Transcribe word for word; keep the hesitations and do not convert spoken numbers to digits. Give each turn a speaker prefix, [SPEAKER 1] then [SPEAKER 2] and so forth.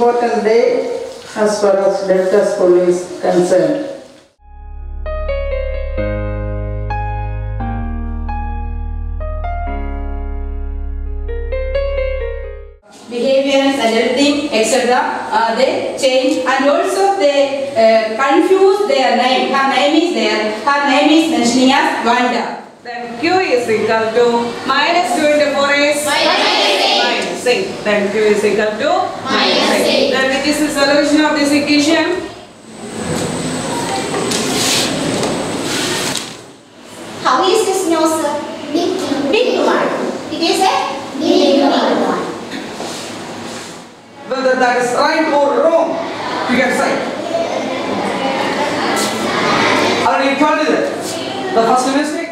[SPEAKER 1] important day as far as Delta School is concerned.
[SPEAKER 2] Behaviors and everything, et cetera. Uh, they change, and also they uh, confuse their name. Her name is there. Her name is mentioning as Wanda.
[SPEAKER 3] Then Q is equal to minus two into four is minus eight. Then Q is equal to minus eight. Then which is the solution of this equation?
[SPEAKER 4] How is this nose? Big, big one. It is a big one.
[SPEAKER 3] Whether that is right or wrong, you can say. I already told you that. The first mistake